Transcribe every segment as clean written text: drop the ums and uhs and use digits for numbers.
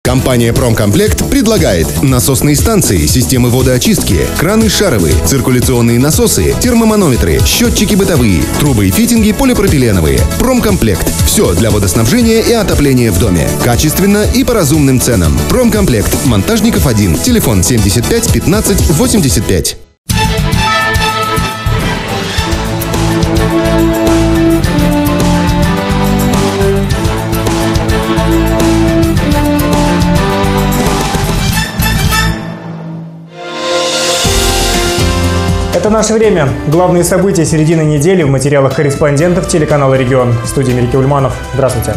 Компания «Промкомплект» предлагает насосные станции, системы водоочистки, краны шаровые, циркуляционные насосы, термоманометры, счетчики бытовые, трубы и фитинги полипропиленовые. «Промкомплект» – все для водоснабжения и отопления в доме. Качественно и по разумным ценам. «Промкомплект», Монтажников 1, телефон 75 15 85. Это «Наше время». Главные события середины недели в материалах корреспондентов телеканала «Регион». В студии Мирик Ульманов. Здравствуйте.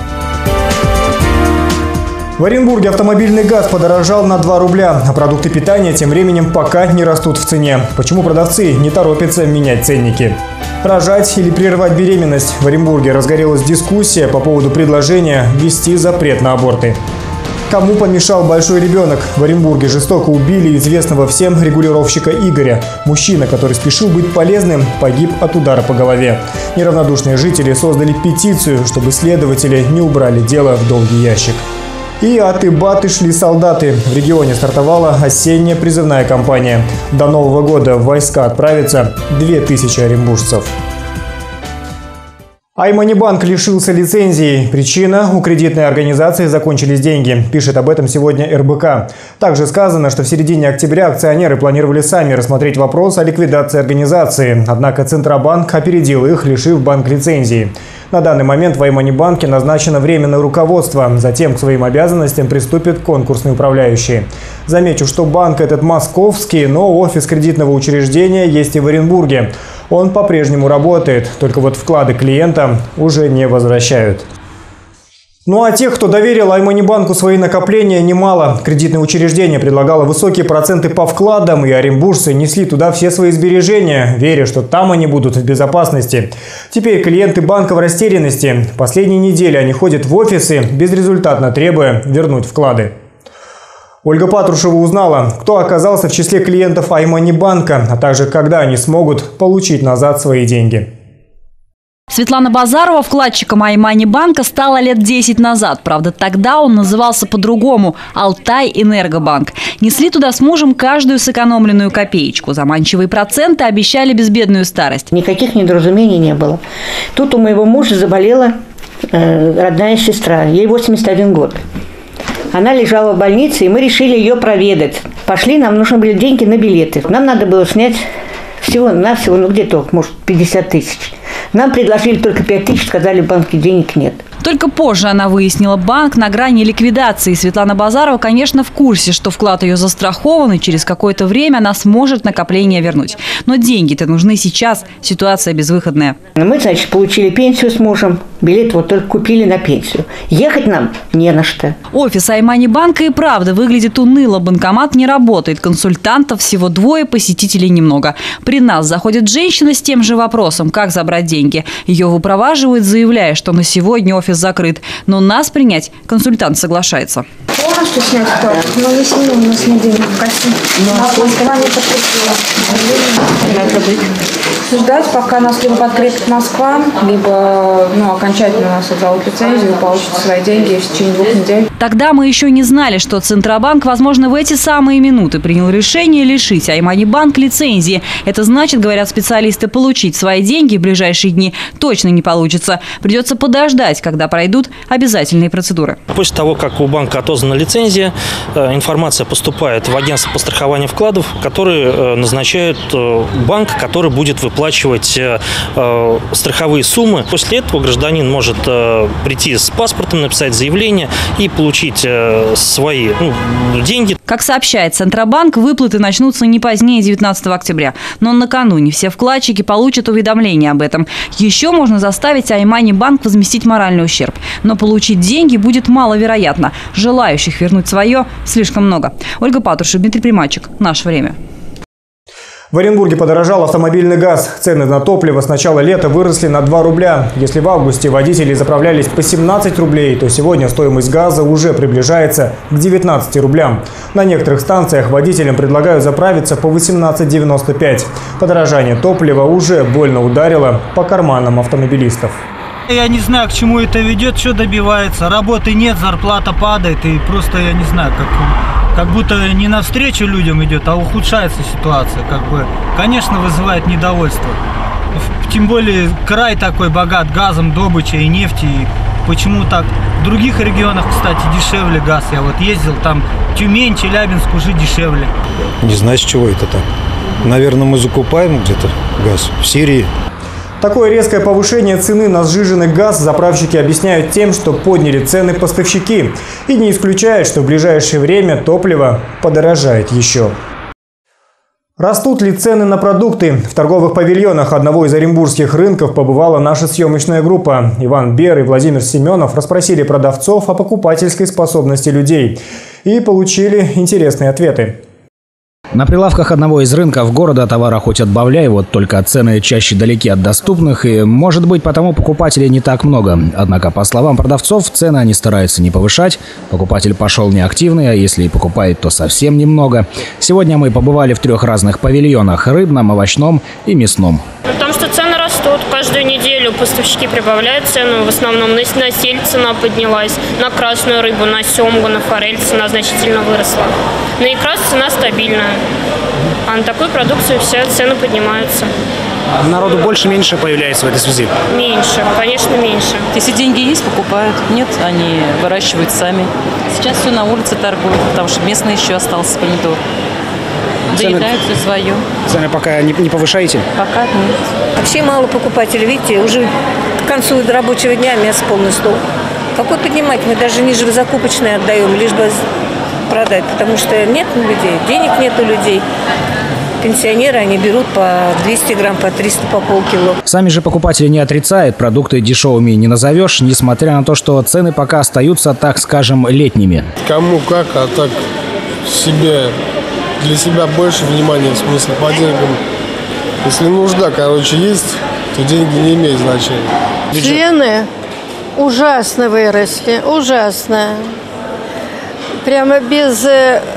В Оренбурге автомобильный газ подорожал на 2 рубля, а продукты питания тем временем пока не растут в цене. Почему продавцы не торопятся менять ценники? Рожать или прервать беременность? В Оренбурге разгорелась дискуссия по поводу предложения ввести запрет на аборты. Кому помешал большой ребенок? В Оренбурге жестоко убили известного всем регулировщика Игоря. Мужчина, который спешил быть полезным, погиб от удара по голове. Неравнодушные жители создали петицию, чтобы следователи не убрали дело в долгий ящик. И аты-баты шли солдаты. В регионе стартовала осенняя призывная кампания. До Нового года в войска отправится 2000 оренбуржцев. Айманибанк лишился лицензии. Причина – у кредитной организации закончились деньги. Пишет об этом сегодня РБК. Также сказано, что в середине октября акционеры планировали сами рассмотреть вопрос о ликвидации организации. Однако Центробанк опередил их, лишив банк лицензии. На данный момент в Айманибанке назначено временное руководство. Затем к своим обязанностям приступят конкурсные управляющие. Замечу, что банк этот московский, но офис кредитного учреждения есть и в Оренбурге. Он по-прежнему работает, только вот вклады клиентам уже не возвращают. Ну а тех, кто доверил Айманибанку свои накопления, немало. Кредитное учреждение предлагало высокие проценты по вкладам, и оренбуржцы несли туда все свои сбережения, веря, что там они будут в безопасности. Теперь клиенты банка в растерянности. Последние недели они ходят в офисы, безрезультатно требуя вернуть вклады. Ольга Патрушева узнала, кто оказался в числе клиентов Айманибанка, а также когда они смогут получить назад свои деньги. Светлана Базарова вкладчиком Айманибанка стала лет 10 назад. Правда, тогда он назывался по-другому – Алтай-Энергобанк. Несли туда с мужем каждую сэкономленную копеечку. Заманчивые проценты обещали безбедную старость. Никаких недоразумений не было. Тут у моего мужа заболела родная сестра. Ей 81 год. Она лежала в больнице, и мы решили ее проведать. Пошли, нам нужны были деньги на билеты. Нам надо было снять всего-навсего, где-то, может, 50 тысяч. Нам предложили только 5 тысяч, сказали, в банке денег нет. Только позже она выяснила, банк на грани ликвидации. Светлана Базарова, конечно, в курсе, что вклад ее застрахован, и через какое-то время она сможет накопление вернуть. Но деньги-то нужны сейчас, ситуация безвыходная. Мы, значит, получили пенсию с мужем, билет вот только купили на пенсию. Ехать нам не на что. Офис Айманибанка и правда выглядит уныло. Банкомат не работает, консультантов всего 2, посетителей немного. При нас заходит женщина с тем же вопросом, как забрать деньги. Ее выпроваживают, заявляя, что на сегодня офис закрыт. Но нас принять консультант соглашается. Полностью снять вклад? Но не снимем, у нас нет денег в кассе. Ждать, пока нас либо подкрепит Москва, либо окончательно нас отзовут лицензию и получат свои деньги в течение 2 недель. Тогда мы еще не знали, что Центробанк, возможно, в эти самые минуты принял решение лишить Айманибанк лицензии. Это значит, говорят специалисты, получить свои деньги в ближайшие дни точно не получится. Придется подождать, когда пройдут обязательные процедуры. После того, как у банка отозвана лицензия, информация поступает в агентство по страхованию вкладов, которые назначают банк, который будет выплачивать страховые суммы. После этого гражданин может прийти с паспортом, написать заявление и получить свои деньги. Как сообщает Центробанк, выплаты начнутся не позднее 19 октября. Но накануне все вкладчики получат уведомление об этом. Еще можно заставить Айманибанк возместить моральный ущерб. Но получить деньги будет маловероятно. Желающих вернуть свое слишком много. Ольга Патрушева, Дмитрий Примачек. «Наше время». В Оренбурге подорожал автомобильный газ. Цены на топливо с начала лета выросли на 2 рубля. Если в августе водители заправлялись по 17 рублей, то сегодня стоимость газа уже приближается к 19 рублям. На некоторых станциях водителям предлагают заправиться по 18,95. Подорожание топлива уже больно ударило по карманам автомобилистов. Я не знаю, к чему это ведет, что добивается. Работы нет, зарплата падает, и просто, я не знаю, как будто не навстречу людям идет, а ухудшается ситуация. Конечно, вызывает недовольство. Тем более край такой богат газом, добычей и нефтью. И почему так? В других регионах, кстати, дешевле газ. Я вот ездил, там Тюмень, Челябинск уже дешевле. Не знаю, с чего это так. Наверное, мы закупаем где-то газ в Сирии. Такое резкое повышение цены на сжиженный газ заправщики объясняют тем, что подняли цены поставщики. И не исключают, что в ближайшее время топливо подорожает еще. Растут ли цены на продукты? В торговых павильонах одного из оренбургских рынков побывала наша съемочная группа. Иван Бер и Владимир Семенов расспросили продавцов о покупательской способности людей и получили интересные ответы. На прилавках одного из рынков города товара хоть отбавляй, вот только цены чаще далеки от доступных, и, может быть, потому покупателей не так много. Однако, по словам продавцов, цены они стараются не повышать. Покупатель пошел неактивный, а если и покупает, то совсем немного. Сегодня мы побывали в 3 разных павильонах – рыбном, овощном и мясном. Потому что цены растут. Каждую неделю поставщики прибавляют цену. В основном на сельдь цена поднялась, на красную рыбу, на семгу, на форель цена значительно выросла. На икра цена стабильная. А на такую продукцию все цены поднимаются. Народу больше-меньше появляется в этой связи? Меньше, конечно, меньше. Если деньги есть, покупают. Нет, они выращивают сами. Сейчас все на улице торгуют, потому что местный еще остался помидор. Доедают все свое. Цены пока не повышаете? Пока нет. Вообще мало покупателей. Видите, уже к концу рабочего дня мясо полный стол. Какой поднимать? Мы даже ниже закупочные отдаем, лишь бы продать, потому что нет людей, денег нет у людей. Пенсионеры, они берут по 200 грамм, по 300, по полкило. Сами же покупатели не отрицают, продукты дешевыми не назовешь, несмотря на то, что цены пока остаются, так скажем, летними. Кому как, а так для себя больше внимания, в смысле, по деньгам. Если нужда, есть, то деньги не имеют значения. Цены ужасно выросли, ужасно. Прямо без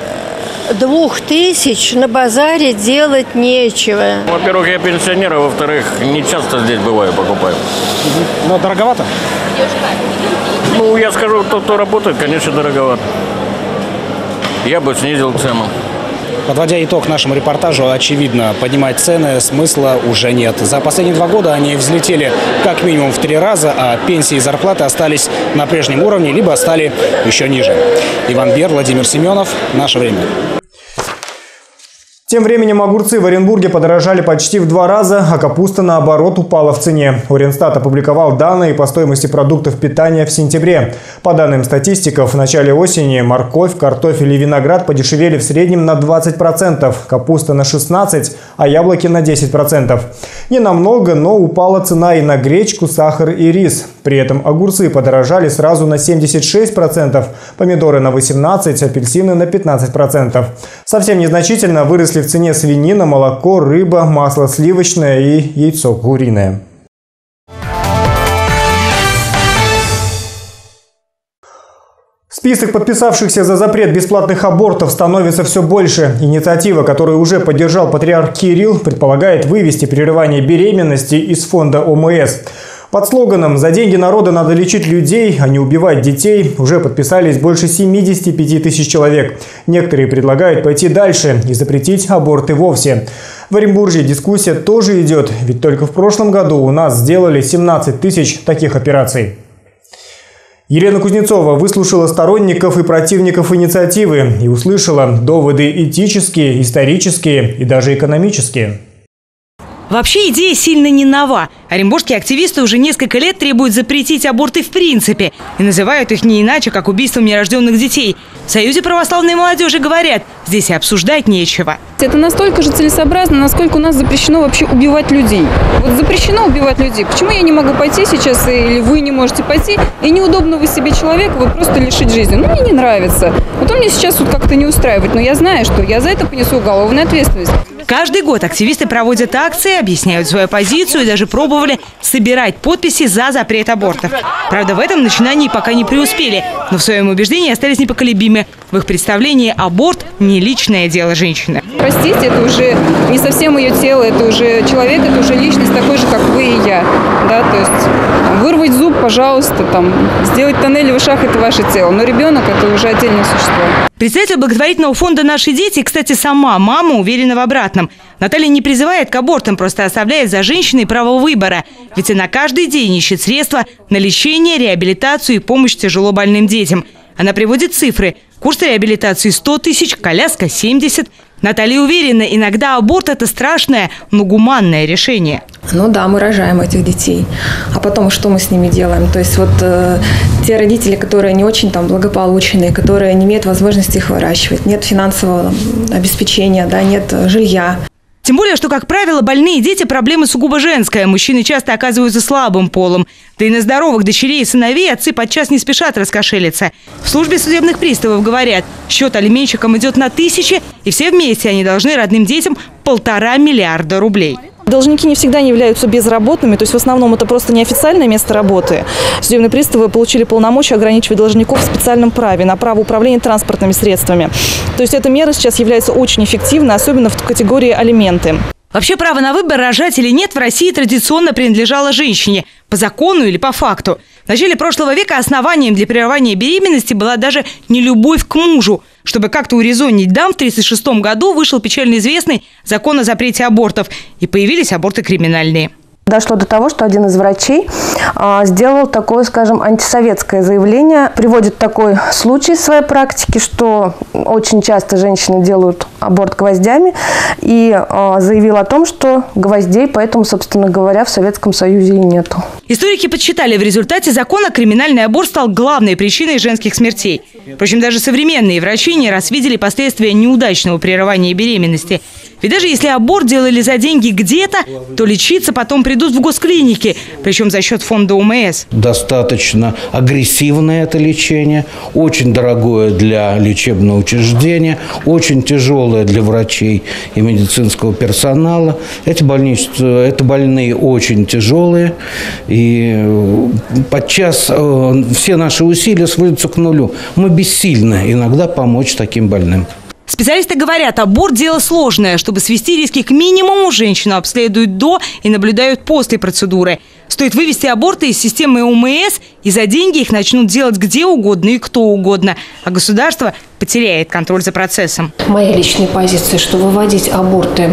2000 на базаре делать нечего. Во-первых, я пенсионер, а во-вторых, не часто здесь бываю, покупаю. Но дороговато? Я скажу, тот, кто работает, конечно, дороговато. Я бы снизил цену. Подводя итог нашему репортажу, очевидно, поднимать цены смысла уже нет. За последние 2 года они взлетели как минимум в 3 раза, а пенсии и зарплаты остались на прежнем уровне, либо стали еще ниже. Иван Бер, Владимир Семенов. Наше время. Тем временем огурцы в Оренбурге подорожали почти в 2 раза, а капуста, наоборот, упала в цене. Оренстат опубликовал данные по стоимости продуктов питания в сентябре. По данным статистиков, в начале осени морковь, картофель и виноград подешевели в среднем на 20%, капуста на 16%, а яблоки на 10%. Не намного, но упала цена и на гречку, сахар и рис. При этом огурцы подорожали сразу на 76%, помидоры на 18%, апельсины на 15%. Совсем незначительно выросли в цене свинина, молоко, рыба, масло сливочное и яйцо куриное. Список подписавшихся за запрет бесплатных абортов становится все больше. Инициатива, которую уже поддержал патриарх Кирилл, предполагает вывести прерывание беременности из фонда ОМС. Под слоганом «За деньги народа надо лечить людей, а не убивать детей» уже подписались больше 75 тысяч человек. Некоторые предлагают пойти дальше и запретить аборты вовсе. В Оренбурге дискуссия тоже идет, ведь только в прошлом году у нас сделали 17 тысяч таких операций. Елена Кузнецова выслушала сторонников и противников инициативы и услышала доводы этические, исторические и даже экономические. Вообще идея сильно не нова. Оренбургские активисты уже несколько лет требуют запретить аборты в принципе и называют их не иначе, как убийством нерожденных детей. В Союзе православной молодежи говорят, здесь и обсуждать нечего. Это настолько же целесообразно, насколько у нас запрещено вообще убивать людей. Вот запрещено убивать людей. Почему я не могу пойти сейчас, или вы не можете пойти, и неудобного себе человека вот просто лишить жизни? Ну, мне не нравится. Вот он мне сейчас вот как-то не устраивает, но я знаю, что я за это понесу уголовную ответственность. Каждый год активисты проводят акции, объясняют свою позицию и даже пробовали собирать подписи за запрет абортов. Правда, в этом начинании пока не преуспели, но в своем убеждении остались непоколебимы. В их представлении аборт – не личное дело женщины. Простите, это уже не совсем ее тело, это уже человек, это уже личность такой же, как вы и я. Да, то есть вырвать зуб, пожалуйста, сделать тоннель в ушах – это ваше тело. Но ребенок – это уже отдельное существо. Представитель благотворительного фонда «Наши дети», кстати, сама мама уверена в обратном. Наталья не призывает к абортам, просто оставляет за женщиной право выбора. Ведь она каждый день ищет средства на лечение, реабилитацию и помощь тяжело больным детям. Она приводит цифры. Курс реабилитации 100 тысяч, коляска 70. Наталья уверена, иногда аборт – это страшное, но гуманное решение. Ну да, мы рожаем этих детей. А потом что мы с ними делаем? То есть те родители, которые не очень благополучные, которые не имеют возможности их выращивать, нет финансового обеспечения, да, нет жилья. Тем более, что, как правило, больные дети – проблема сугубо женская. Мужчины часто оказываются слабым полом. Да и на здоровых дочерей и сыновей отцы подчас не спешат раскошелиться. В службе судебных приставов говорят, счет алименщикам идет на тысячи, и все вместе они должны родным детям 1,5 миллиарда рублей. Должники не всегда не являются безработными, то есть в основном это просто неофициальное место работы. Судебные приставы получили полномочия ограничивать должников в специальном праве на право управления транспортными средствами. То есть эта мера сейчас является очень эффективной, особенно в категории алименты. Вообще право на выбор, рожать или нет, в России традиционно принадлежало женщине. По закону или по факту. В начале прошлого века основанием для прерывания беременности была даже нелюбовь к мужу. Чтобы как-то урезонить дам, в 1936 году вышел печально известный закон о запрете абортов. И появились аборты криминальные. Дошло до того, что один из врачей сделал такое, скажем, антисоветское заявление. Приводит такой случай в своей практике, что очень часто женщины делают аборт гвоздями. И заявил о том, что гвоздей, поэтому, собственно говоря, в Советском Союзе и нету. Историки подсчитали, в результате закона криминальный аборт стал главной причиной женских смертей. Впрочем, даже современные врачи не раз видели последствия неудачного прерывания беременности. Ведь даже если аборт делали за деньги где-то, то лечиться потом придут в госклиники, причем за счет фонда ОМС. Достаточно агрессивное это лечение, очень дорогое для лечебного учреждения, очень тяжелое для врачей и медицинского персонала. Эти больные очень тяжелые, и подчас все наши усилия сводятся к нулю. Мы бессильны иногда помочь таким больным. Специалисты говорят, аборт – дело сложное. Чтобы свести риски к минимуму, женщину обследуют до и наблюдают после процедуры. Стоит вывести аборты из системы ОМС, и за деньги их начнут делать где угодно и кто угодно. А государство потеряет контроль за процессом. Моя личная позиция, что выводить аборты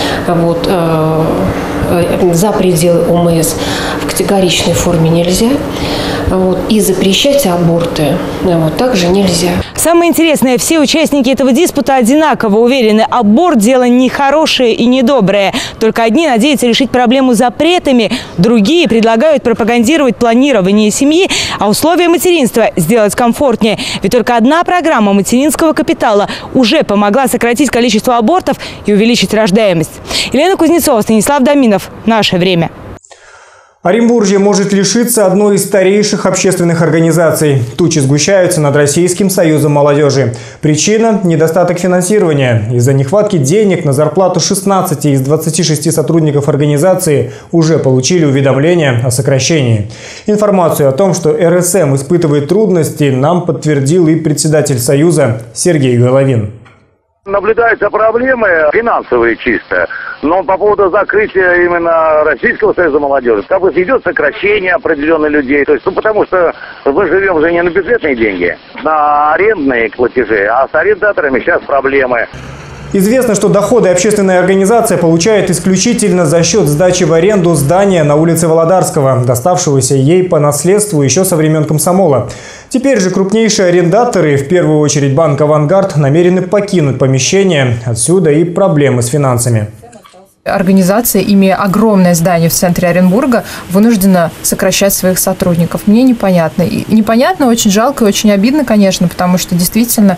за пределы ОМС в категоричной форме нельзя. И запрещать аборты также нельзя. Самое интересное, все участники этого диспута одинаково уверены, аборт – дело нехорошее и недоброе. Только одни надеются решить проблему запретами, другие предлагают пропагандировать планирование семьи, а условия материнства сделать комфортнее. Ведь только одна программа материнского капитала уже помогла сократить количество абортов и увеличить рождаемость. Елена Кузнецова, Станислав Доминов. Наше время. Оренбуржье может лишиться одной из старейших общественных организаций. Тучи сгущаются над Российским союзом молодежи. Причина – недостаток финансирования. Из-за нехватки денег на зарплату 16 из 26 сотрудников организации уже получили уведомление о сокращении. Информацию о том, что РСМ испытывает трудности, нам подтвердил и председатель союза Сергей Головин. Наблюдаются проблемы финансовые чисто, но по поводу закрытия именно Российского союза молодежи, идет сокращение определенных людей, потому что мы живем уже не на бюджетные деньги, на арендные платежи, а с арендаторами сейчас проблемы. Известно, что доходы общественная организация получает исключительно за счет сдачи в аренду здания на улице Володарского, доставшегося ей по наследству еще со времен комсомола. Теперь же крупнейшие арендаторы, в первую очередь банк «Авангард», намерены покинуть помещение. Отсюда и проблемы с финансами. Организация, имея огромное здание в центре Оренбурга, вынуждена сокращать своих сотрудников. Мне непонятно. И непонятно, очень жалко и очень обидно, конечно, потому что действительно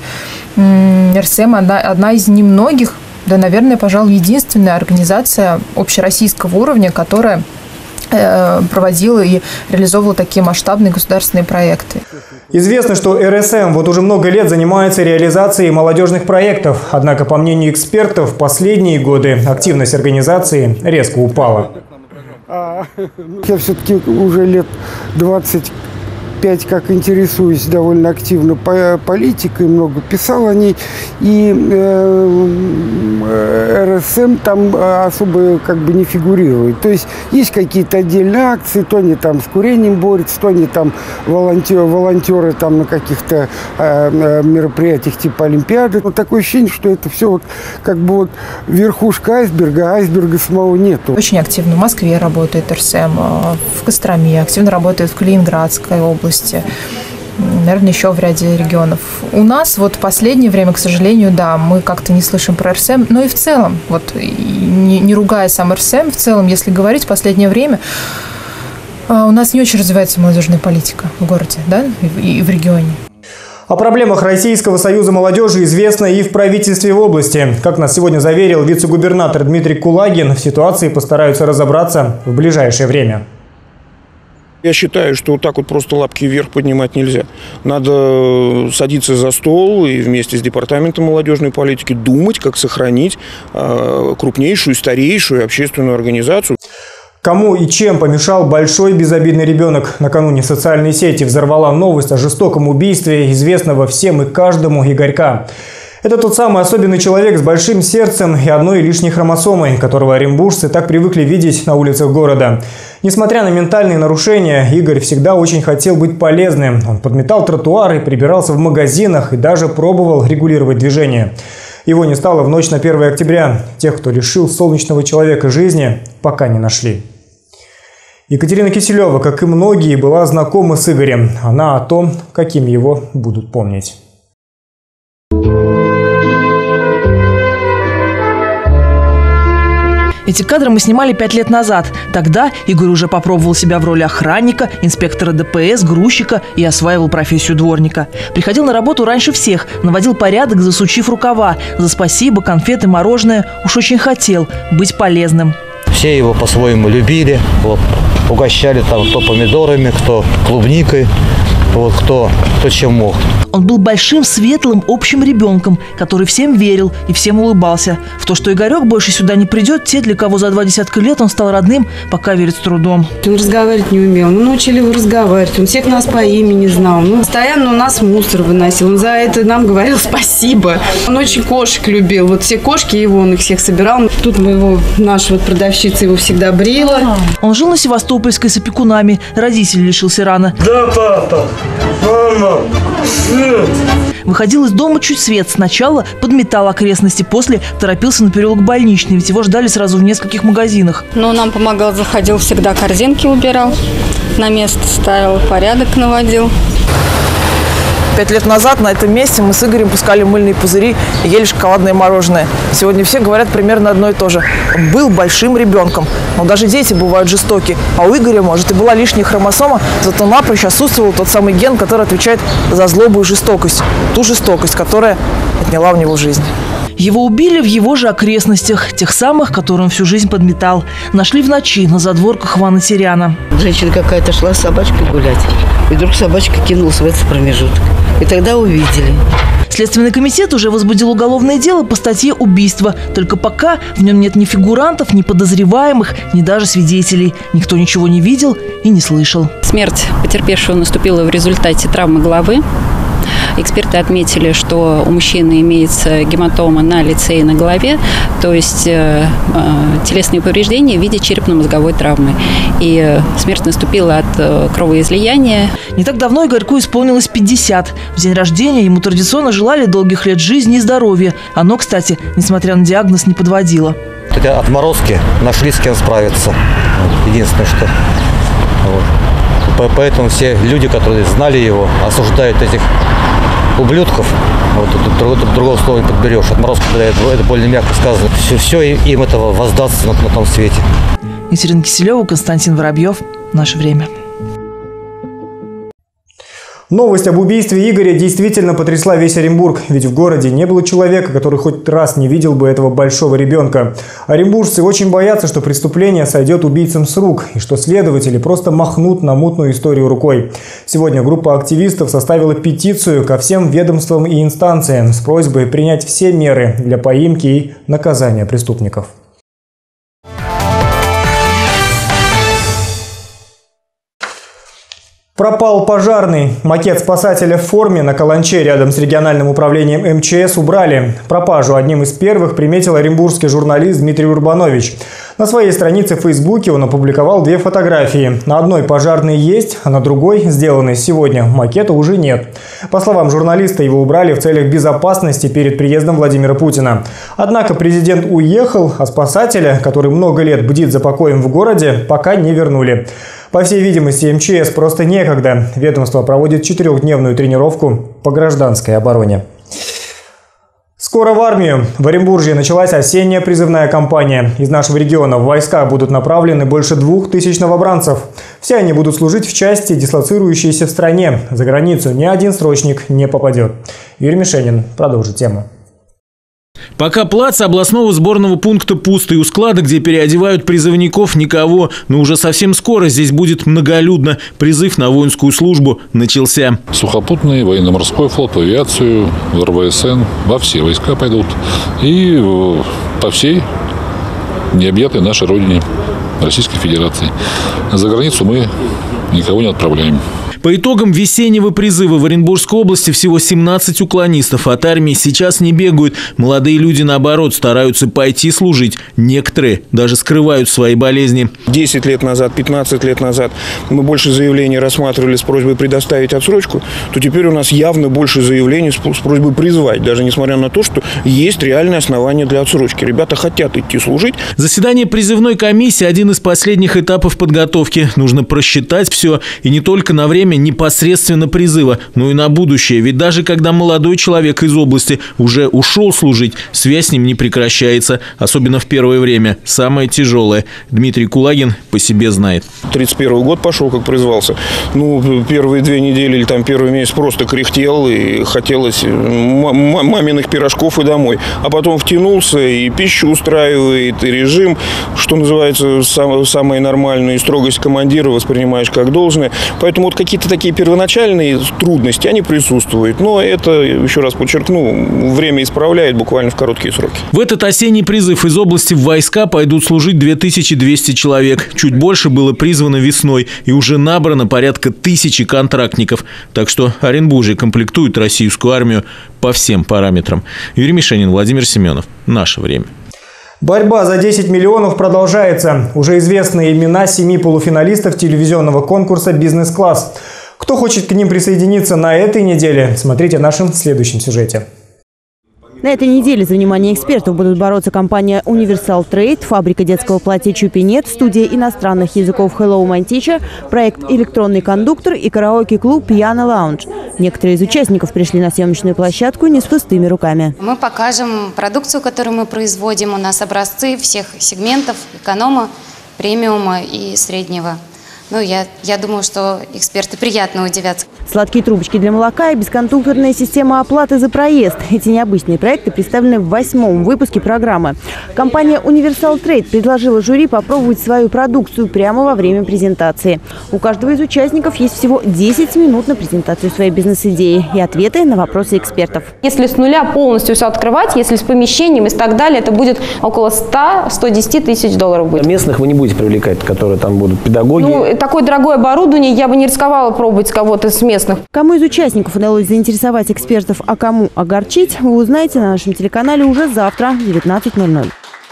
РСМ одна из немногих, да, наверное, пожалуй, единственная организация общероссийского уровня, которая проводила и реализовывала такие масштабные государственные проекты. Известно, что РСМ уже много лет занимается реализацией молодежных проектов. Однако, по мнению экспертов, в последние годы активность организации резко упала. Я все-таки уже лет 20 опять, как интересуюсь довольно активно политикой, много писал о ней, и РСМ там особо как бы не фигурирует. То есть есть какие-то отдельные акции, то они там с курением борются, то они там волонтеры там на каких-то мероприятиях типа Олимпиады. Вот такое ощущение, что это все вот как бы вот верхушка айсберга, а айсберга самого нету. Очень активно в Москве работает РСМ, в Костроме, активно работает в Калининградской области, наверное, еще в ряде регионов. У нас вот в последнее время, к сожалению, да, мы как-то не слышим про РСМ, но и в целом, вот не ругая сам РСМ, в целом, если говорить, в последнее время у нас не очень развивается молодежная политика в городе, да, и в регионе. О проблемах Российского союза молодежи известно и в правительстве в области. Как нас сегодня заверил вице-губернатор Дмитрий Кулагин, в ситуации постараются разобраться в ближайшее время. Я считаю, что вот так вот просто лапки вверх поднимать нельзя. Надо садиться за стол и вместе с департаментом молодежной политики думать, как сохранить крупнейшую, старейшую общественную организацию. Кому и чем помешал большой безобидный ребенок? Накануне социальные сети взорвала новость о жестоком убийстве известного всем и каждому Игорька. Это тот самый особенный человек с большим сердцем и одной лишней хромосомой, которого оренбуржцы так привыкли видеть на улицах города. Несмотря на ментальные нарушения, Игорь всегда очень хотел быть полезным. Он подметал тротуары, прибирался в магазинах и даже пробовал регулировать движение. Его не стало в ночь на 1 октября. Тех, кто лишил солнечного человека жизни, пока не нашли. Екатерина Киселева, как и многие, была знакома с Игорем. Она о том, каким его будут помнить. Эти кадры мы снимали 5 лет назад. Тогда Игорь уже попробовал себя в роли охранника, инспектора ДПС, грузчика и осваивал профессию дворника. Приходил на работу раньше всех, наводил порядок, засучив рукава. За спасибо, конфеты, мороженое. Уж очень хотел быть полезным. Все его по-своему любили. Вот, угощали там кто помидорами, кто клубникой, вот, кто чем мог. Он был большим, светлым, общим ребенком, который всем верил и всем улыбался. В то, что Игорек больше сюда не придет, те, для кого за 20 лет он стал родным, пока верит с трудом. Он разговаривать не умел, мы научили его разговаривать, он всех нас по имени знал. Ну, постоянно у нас мусор выносил, он за это нам говорил спасибо. Он очень кошек любил, вот все кошки его, он их всех собирал. Тут мы его, наша вот продавщица его всегда брила. Он жил на Севастопольской с опекунами, родителей лишился рано. Да, папа, мама, Выходил из дома чуть свет. Сначала подметал окрестности, после торопился на переулок Больничный, ведь его ждали сразу в нескольких магазинах. Ну, нам помогал, заходил всегда, корзинки убирал, на место ставил, порядок наводил. 5 лет назад на этом месте мы с Игорем пускали мыльные пузыри и ели шоколадное мороженое. Сегодня все говорят примерно одно и то же. Он был большим ребенком. Но даже дети бывают жестоки. А у Игоря, может, и была лишняя хромосома, зато напрочь отсутствовал тот самый ген, который отвечает за злобу и жестокость. Ту жестокость, которая отняла у него жизнь. Его убили в его же окрестностях, тех самых, которые он всю жизнь подметал. Нашли в ночи на задворках Ваны Теряна. Женщина какая-то шла с собачкой гулять, и вдруг собачка кинулась в этот промежуток. И тогда увидели. Следственный комитет уже возбудил уголовное дело по статье «Убийство». Только пока в нем нет ни фигурантов, ни подозреваемых, ни даже свидетелей. Никто ничего не видел и не слышал. Смерть потерпевшего наступила в результате травмы головы. Эксперты отметили, что у мужчины имеется гематома на лице и на голове, то есть телесные повреждения в виде черепно-мозговой травмы. И смерть наступила от кровоизлияния. Не так давно Игорьку исполнилось 50. В день рождения ему традиционно желали долгих лет жизни и здоровья. Оно, кстати, несмотря на диагноз, не подводило. Эти отморозки нашли с кем справиться. Единственное, что... Вот. Поэтому все люди, которые знали его, осуждают этих ублюдков. Вот, другого слова не подберешь. Отморозки, это более мягко сказано. Все им этого воздастся на том свете. Екатерина Киселева, Константин Воробьев. Наше время. Новость об убийстве Игоря действительно потрясла весь Оренбург, ведь в городе не было человека, который хоть раз не видел бы этого большого ребенка. Оренбуржцы очень боятся, что преступление сойдет убийцам с рук, и что следователи просто махнут на мутную историю рукой. Сегодня группа активистов составила петицию ко всем ведомствам и инстанциям с просьбой принять все меры для поимки и наказания преступников. Пропал пожарный. Макет спасателя в форме на каланче рядом с региональным управлением МЧС убрали. Пропажу одним из первых приметил оренбургский журналист Дмитрий Урбанович. На своей странице в Фейсбуке он опубликовал 2 фотографии. На одной пожарный есть, а на другой, сделанной сегодня, макета уже нет. По словам журналиста, его убрали в целях безопасности перед приездом Владимира Путина. Однако президент уехал, а спасателя, который много лет бдит за покоем в городе, пока не вернули. По всей видимости, МЧС просто некогда. Ведомство проводит 4-дневную тренировку по гражданской обороне. Скоро в армию. В Оренбурге началась осенняя призывная кампания. Из нашего региона в войска будут направлены больше 2000 новобранцев. Все они будут служить в части, дислоцирующейся в стране. За границу ни один срочник не попадет. Юрий Мишенин продолжит тему. Пока плац областного сборного пункта пуст, и у склада, где переодевают призывников, никого. Но уже совсем скоро здесь будет многолюдно. Призыв на воинскую службу начался. Сухопутный, военно-морской флот, авиацию, РВСН, во все войска пойдут. И по всей необъятой нашей родине, Российской Федерации. За границу мы никого не отправляем. По итогам весеннего призыва в Оренбургской области всего 17 уклонистов от армии сейчас не бегают. Молодые люди, наоборот, стараются пойти служить. Некоторые даже скрывают свои болезни. 10 лет назад, 15 лет назад мы больше заявлений рассматривали с просьбой предоставить отсрочку, то теперь у нас явно больше заявлений с просьбой призвать, даже несмотря на то, что есть реальное основание для отсрочки. Ребята хотят идти служить. Заседание призывной комиссии – один из последних этапов подготовки. Нужно просчитать все, и не только на время непосредственно призыва, но и на будущее. Ведь даже когда молодой человек из области уже ушел служить, связь с ним не прекращается, особенно в первое время. Самое тяжелое. Дмитрий Кулагин по себе знает. 31 год пошел, как призвался. Первые 2 недели или там первый месяц просто кряхтел, и хотелось маминых пирожков и домой. А потом втянулся, и пищу устраивает, и режим, что называется, самые нормальные, строгость командира воспринимаешь как должное. Поэтому вот какие-то такие первоначальные трудности, они присутствуют. Но это, еще раз подчеркну, время исправляет буквально в короткие сроки. В этот осенний призыв из области в войска пойдут служить 2200 человек. Чуть больше было призвано весной, и уже набрано порядка 1000 контрактников. Так что Оренбуржье комплектует российскую армию по всем параметрам. Юрий Мишенин, Владимир Семенов. Наше время. Борьба за 10 миллионов продолжается. Уже известны имена 7 полуфиналистов телевизионного конкурса «Бизнес-класс». Кто хочет к ним присоединиться на этой неделе, смотрите в нашем следующем сюжете. На этой неделе за внимание экспертов будут бороться компания Universal Trade, фабрика детского платья Чупинет, студия иностранных языков Hello My Teacher, проект «Электронный кондуктор» и караоке-клуб Piano Lounge. Некоторые из участников пришли на съемочную площадку не с пустыми руками. Мы покажем продукцию, которую мы производим. У нас образцы всех сегментов: эконома, премиума и среднего. Я думаю, что эксперты приятно удивятся. Сладкие трубочки для молока и бескондукторная система оплаты за проезд. Эти необычные проекты представлены в 8-м выпуске программы. Компания Universal Trade предложила жюри попробовать свою продукцию прямо во время презентации. У каждого из участников есть всего 10 минут на презентацию своей бизнес-идеи и ответы на вопросы экспертов. Если с нуля полностью все открывать, если с помещением и так далее, это будет около 100-110 тысяч долларов будет. Местных вы не будете привлекать, которые там будут педагоги? Такое дорогое оборудование, я бы не рисковала пробовать кого-то с местных. Кому из участников удалось заинтересовать экспертов, а кому огорчить, вы узнаете на нашем телеканале уже завтра в 19:00.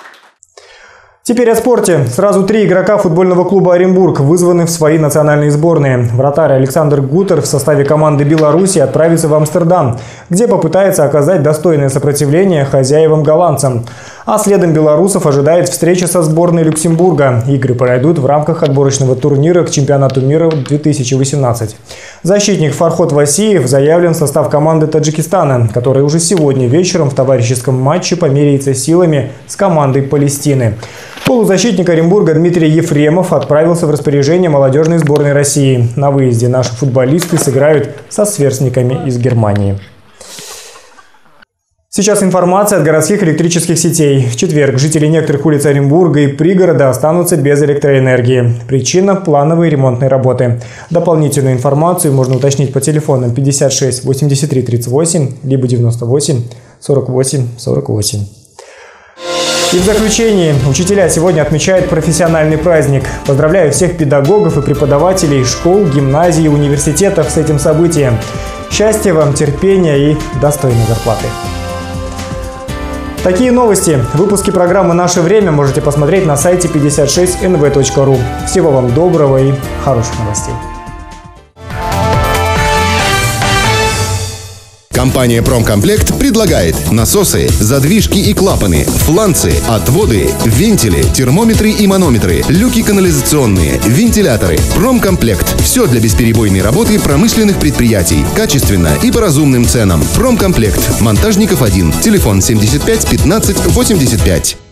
Теперь о спорте. Сразу 3 игрока футбольного клуба «Оренбург» вызваны в свои национальные сборные. Вратарь Александр Гутер в составе команды Беларуси отправится в Амстердам, где попытается оказать достойное сопротивление хозяевам-голландцам. А следом белорусов ожидает встреча со сборной Люксембурга. Игры пройдут в рамках отборочного турнира к чемпионату мира 2018. Защитник Фархот Васиев заявлен в состав команды Таджикистана, которая уже сегодня вечером в товарищеском матче померяется силами с командой Палестины. Полузащитник Оренбурга Дмитрий Ефремов отправился в распоряжение молодежной сборной России. На выезде наши футболисты сыграют со сверстниками из Германии. Сейчас информация от городских электрических сетей. В четверг жители некоторых улиц Оренбурга и пригорода останутся без электроэнергии. Причина – плановые ремонтные работы. Дополнительную информацию можно уточнить по телефонам 56 83 38 либо 98 48 48. И в заключении, учителя сегодня отмечают профессиональный праздник. Поздравляю всех педагогов и преподавателей школ, гимназий и университетов с этим событием. Счастья вам, терпения и достойной зарплаты. Такие новости. Выпуски программы «Наше время» можете посмотреть на сайте 56nv.ru. Всего вам доброго и хороших новостей. Компания «Промкомплект» предлагает насосы, задвижки и клапаны, фланцы, отводы, вентили, термометры и манометры, люки канализационные, вентиляторы. «Промкомплект» – все для бесперебойной работы промышленных предприятий. Качественно и по разумным ценам. «Промкомплект». Монтажников 1. Телефон 75 15 85.